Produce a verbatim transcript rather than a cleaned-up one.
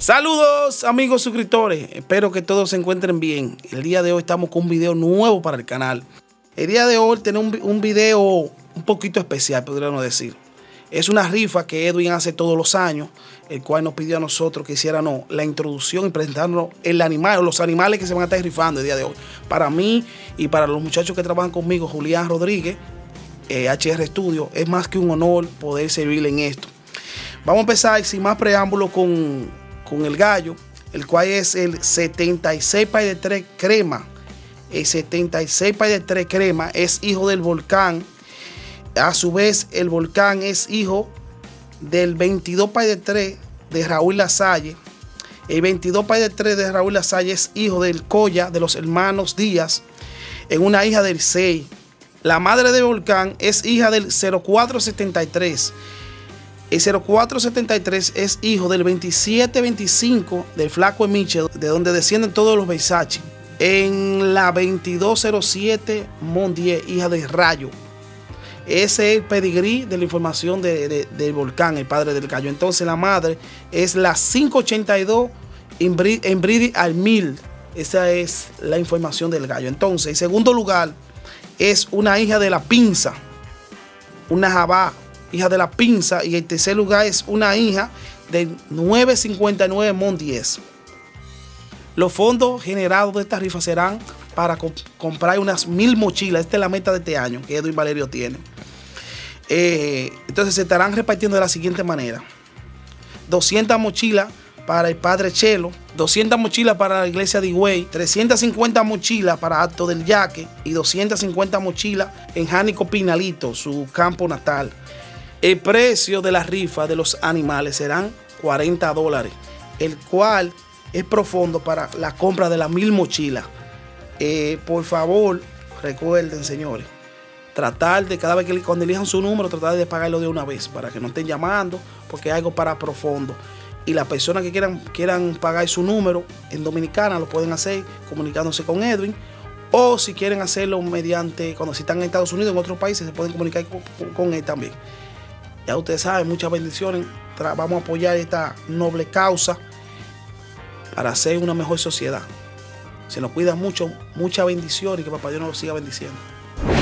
Saludos amigos suscriptores, espero que todos se encuentren bien. El día de hoy estamos con un video nuevo para el canal. El día de hoy tenemos un, un video un poquito especial, podríamos decir. Es una rifa que Edwin hace todos los años, el cual nos pidió a nosotros que hiciéramos la introducción y presentarnos el animal, o los animales que se van a estar rifando el día de hoy. Para mí y para los muchachos que trabajan conmigo, Julián Rodríguez, eh, H R Studio, es más que un honor poder servirle en esto. Vamos a empezar sin más preámbulo con, con el gallo, el cual es el setenta y seis Pay de tres Crema. El setenta y seis Pay de tres Crema es hijo del Volcán. A su vez, el Volcán es hijo del veintidós Pay de tres de Raúl Lasalle. El veintidós Pay de tres de Raúl Lasalle es hijo del Colla, de los hermanos Díaz, en una hija del seis. La madre de Volcán es hija del cero cuatro setenta y tres. El cero cuatro setenta y tres es hijo del veintisiete veinticinco del Flaco Michel, de donde descienden todos los Versace. En la veintidós cero siete Mondier, hija de Rayo. Ese es el pedigrí de la información de, de, del Volcán, el padre del gallo. Entonces la madre es la quinientos ochenta y dos Embridi al mil. Esa es la información del gallo. Entonces, en segundo lugar, es una hija de la pinza, una jabá, hija de la pinza. Y en tercer lugar es una hija del nueve cincuenta y nueve Mondier. Los fondos generados de esta rifa serán para comp comprar unas mil mochilas. Esta es la meta de este año que Edwin Valerio tiene. Eh, entonces se estarán repartiendo de la siguiente manera: doscientas mochilas para el Padre Chelo, doscientas mochilas para la iglesia de Higüey, trescientas cincuenta mochilas para Acto del Yaque y doscientas cincuenta mochilas en Jánico Pinalito, su campo natal. El precio de la rifa de los animales serán cuarenta dólares, el cual es profundo para la compra de las mil mochilas. Eh, por favor, recuerden, señores, tratar de cada vez que cuando elijan su número, tratar de pagarlo de una vez para que no estén llamando, porque es algo para profundo. Y las personas que quieran, quieran pagar su número en Dominicana lo pueden hacer comunicándose con Edwin, o si quieren hacerlo mediante, cuando si están en Estados Unidos, en otros países, se pueden comunicar con, con él también. Ya ustedes saben, muchas bendiciones. Vamos a apoyar esta noble causa para hacer una mejor sociedad. Se nos cuida mucho, mucha bendición, y que Papá Dios nos lo siga bendiciendo.